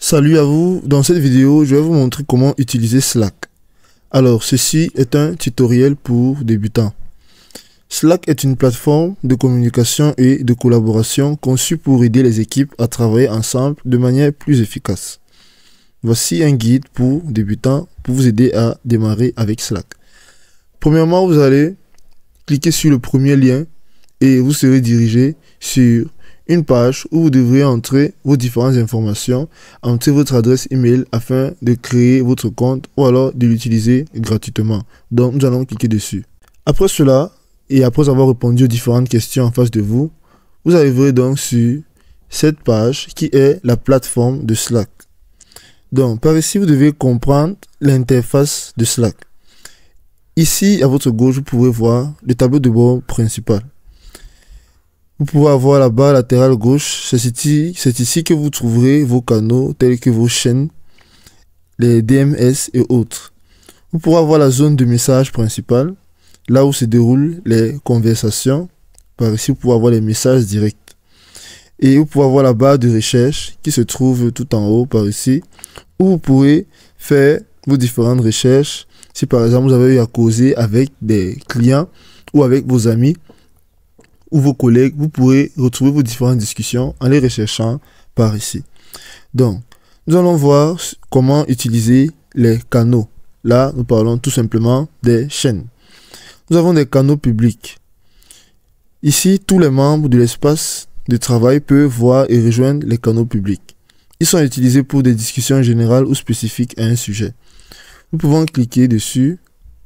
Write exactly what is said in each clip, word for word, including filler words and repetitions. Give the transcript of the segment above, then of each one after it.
Salut à vous, dans cette vidéo je vais vous montrer comment utiliser Slack. Alors ceci est un tutoriel pour débutants. Slack est une plateforme de communication et de collaboration conçue pour aider les équipes à travailler ensemble de manière plus efficace. Voici un guide pour débutants pour vous aider à démarrer avec Slack. Premièrement, vous allez cliquer sur le premier lien et vous serez dirigé sur une page où vous devrez entrer vos différentes informations, entrer votre adresse email afin de créer votre compte ou alors de l'utiliser gratuitement. Donc nous allons cliquer dessus. Après cela, et après avoir répondu aux différentes questions en face de vous, vous arriverez donc sur cette page qui est la plateforme de Slack. Donc par ici, vous devez comprendre l'interface de Slack. Ici, à votre gauche, vous pouvez voir le tableau de bord principal. Vous pouvez avoir la barre latérale gauche, c'est ici, c'est ici que vous trouverez vos canaux tels que vos chaînes, les D M S et autres. Vous pourrez avoir la zone de message principale, là où se déroulent les conversations. Par ici, vous pouvez avoir les messages directs. Et vous pouvez avoir la barre de recherche qui se trouve tout en haut par ici, où vous pourrez faire vos différentes recherches. Si par exemple vous avez eu à causer avec des clients ou avec vos amis, ou vos collègues, vous pourrez retrouver vos différentes discussions en les recherchant par ici. Donc, nous allons voir comment utiliser les canaux. Là, nous parlons tout simplement des chaînes. Nous avons des canaux publics. Ici, tous les membres de l'espace de travail peuvent voir et rejoindre les canaux publics. Ils sont utilisés pour des discussions générales ou spécifiques à un sujet. Nous pouvons cliquer dessus.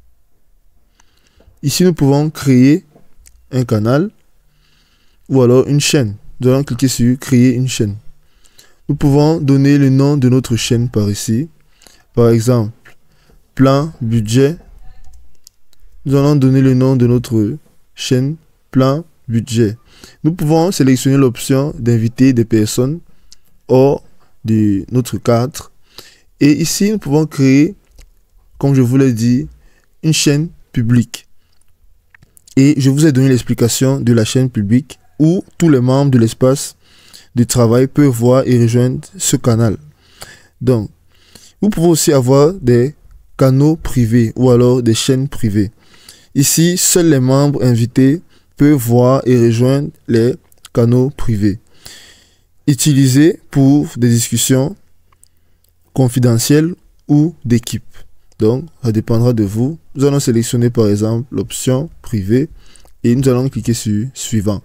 Ici, nous pouvons créer un canal ou alors une chaîne. Nous allons cliquer sur créer une chaîne. Nous pouvons donner le nom de notre chaîne par ici. Par exemple, plan budget. Nous allons donner le nom de notre chaîne, plan budget. Nous pouvons sélectionner l'option d'inviter des personnes hors de notre cadre. Et ici, nous pouvons créer, comme je vous l'ai dit, une chaîne publique. Et je vous ai donné l'explication de la chaîne publique où tous les membres de l'espace de travail peuvent voir et rejoindre ce canal. Donc, vous pouvez aussi avoir des canaux privés ou alors des chaînes privées. Ici, seuls les membres invités peuvent voir et rejoindre les canaux privés. Utilisés pour des discussions confidentielles ou d'équipe. Donc, ça dépendra de vous. Nous allons sélectionner par exemple l'option privée et nous allons cliquer sur suivant.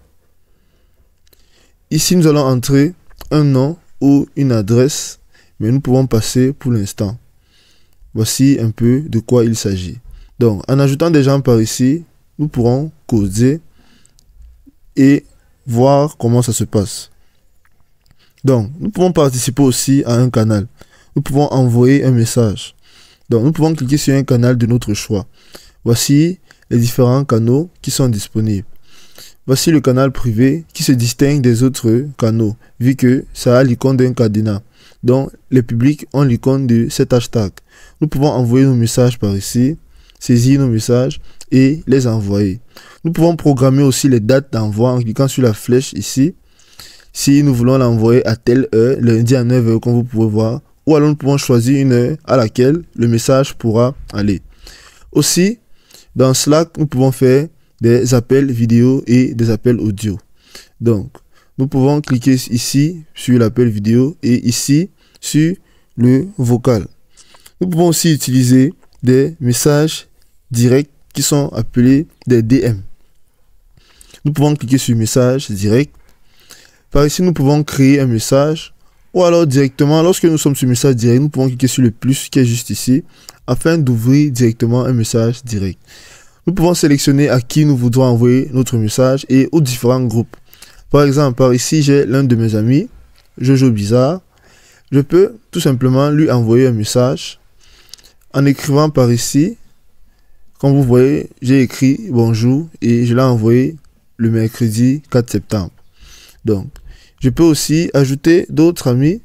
Ici, nous allons entrer un nom ou une adresse, mais nous pouvons passer pour l'instant. Voici un peu de quoi il s'agit. Donc, en ajoutant des gens par ici, nous pourrons causer et voir comment ça se passe. Donc, nous pouvons participer aussi à un canal. Nous pouvons envoyer un message. Donc, nous pouvons cliquer sur un canal de notre choix. Voici les différents canaux qui sont disponibles. Voici le canal privé qui se distingue des autres canaux, vu que ça a l'icône d'un cadenas. Donc, les publics ont l'icône de cet hashtag. Nous pouvons envoyer nos messages par ici, saisir nos messages et les envoyer. Nous pouvons programmer aussi les dates d'envoi en cliquant sur la flèche ici. Si nous voulons l'envoyer à telle heure, lundi à neuf heures, comme vous pouvez voir, ou alors nous pouvons choisir une heure à laquelle le message pourra aller. Aussi, dans Slack, nous pouvons faire des appels vidéo et des appels audio. Donc, nous pouvons cliquer ici sur l'appel vidéo et ici sur le vocal. Nous pouvons aussi utiliser des messages directs qui sont appelés des D M. Nous pouvons cliquer sur message direct. Par ici, nous pouvons créer un message ou alors directement, lorsque nous sommes sur message direct, nous pouvons cliquer sur le plus qui est juste ici afin d'ouvrir directement un message direct. Nous pouvons sélectionner à qui nous voudrons envoyer notre message et aux différents groupes. Par exemple, par ici, j'ai l'un de mes amis, Jojo Bizarre. Je peux tout simplement lui envoyer un message en écrivant par ici. Comme vous voyez, j'ai écrit bonjour et je l'ai envoyé le mercredi quatre septembre. Donc, je peux aussi ajouter d'autres amis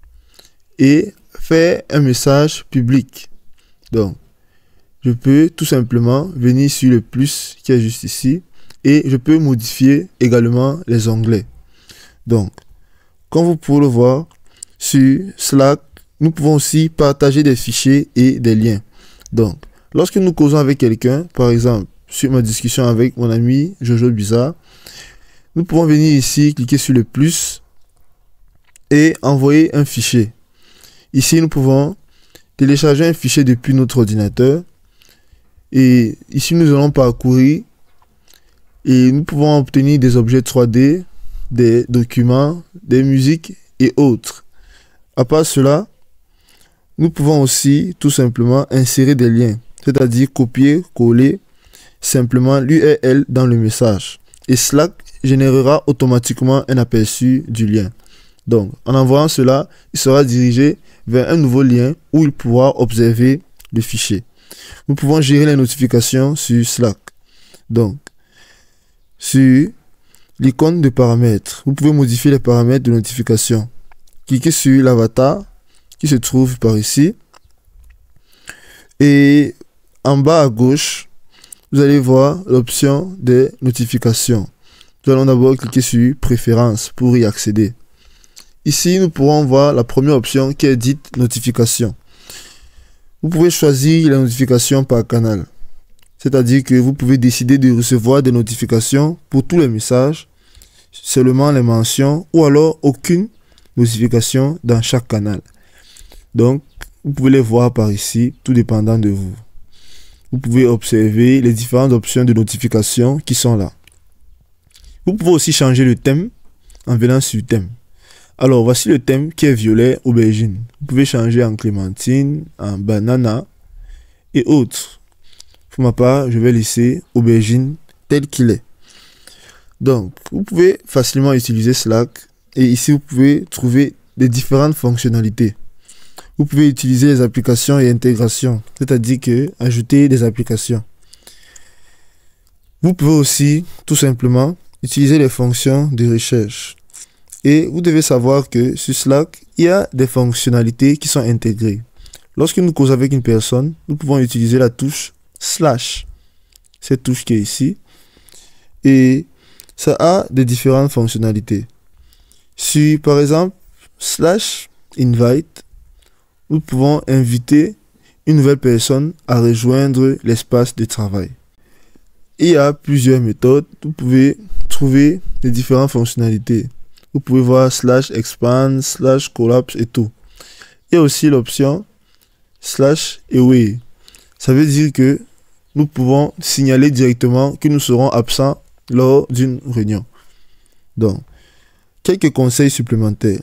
et faire un message public. Donc, je peux tout simplement venir sur le plus qui est juste ici et je peux modifier également les onglets. Donc, comme vous pouvez le voir, sur Slack, nous pouvons aussi partager des fichiers et des liens. Donc, lorsque nous causons avec quelqu'un, par exemple, sur ma discussion avec mon ami Jojo Bizarre, nous pouvons venir ici, cliquer sur le plus et envoyer un fichier. Ici, nous pouvons télécharger un fichier depuis notre ordinateur. Et ici, nous allons parcourir et nous pouvons obtenir des objets trois D, des documents, des musiques et autres. À part cela, nous pouvons aussi tout simplement insérer des liens, c'est-à-dire copier, coller simplement l'U R L dans le message. Et Slack générera automatiquement un aperçu du lien. Donc, en envoyant cela, il sera dirigé vers un nouveau lien où il pourra observer le fichier. Nous pouvons gérer les notifications sur Slack. Donc, sur l'icône de paramètres, vous pouvez modifier les paramètres de notification. Cliquez sur l'avatar qui se trouve par ici. Et en bas à gauche, vous allez voir l'option des notifications. Nous allons d'abord cliquer sur préférences pour y accéder. Ici, nous pourrons voir la première option qui est dite notification. Vous pouvez choisir la notification par canal. C'est-à-dire que vous pouvez décider de recevoir des notifications pour tous les messages, seulement les mentions ou alors aucune notification dans chaque canal. Donc, vous pouvez les voir par ici, tout dépendant de vous. Vous pouvez observer les différentes options de notification qui sont là. Vous pouvez aussi changer le thème en venant sur thème. Alors, voici le thème qui est violet aubergine. Vous pouvez changer en clémentine, en banana et autres. Pour ma part, je vais laisser aubergine tel qu'il est. Donc, vous pouvez facilement utiliser Slack et ici, vous pouvez trouver des différentes fonctionnalités. Vous pouvez utiliser les applications et intégrations, c'est-à-dire que ajouter des applications. Vous pouvez aussi, tout simplement, utiliser les fonctions de recherche. Et vous devez savoir que sur Slack, il y a des fonctionnalités qui sont intégrées. Lorsque nous causons avec une personne, nous pouvons utiliser la touche slash, cette touche qui est ici. Et ça a des différentes fonctionnalités. Sur, par exemple, slash invite, nous pouvons inviter une nouvelle personne à rejoindre l'espace de travail. Il y a plusieurs méthodes. Vous pouvez trouver les différentes fonctionnalités. Vous pouvez voir slash expand, slash collapse et tout. Il y a aussi l'option slash away. Ça veut dire que nous pouvons signaler directement que nous serons absents lors d'une réunion. Donc, quelques conseils supplémentaires.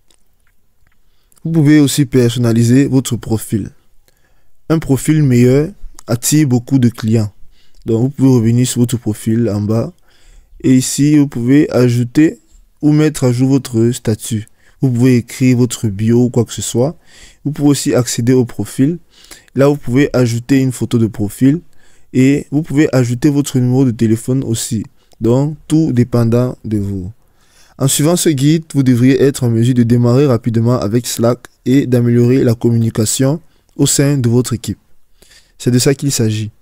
Vous pouvez aussi personnaliser votre profil. Un profil meilleur attire beaucoup de clients. Donc, vous pouvez revenir sur votre profil en bas. Et ici, vous pouvez ajouter ou mettre à jour votre statut. Vous pouvez écrire votre bio ou quoi que ce soit. Vous pouvez aussi accéder au profil. Là, vous pouvez ajouter une photo de profil. Et vous pouvez ajouter votre numéro de téléphone aussi. Donc, tout dépendant de vous. En suivant ce guide, vous devriez être en mesure de démarrer rapidement avec Slack et d'améliorer la communication au sein de votre équipe. C'est de ça qu'il s'agit.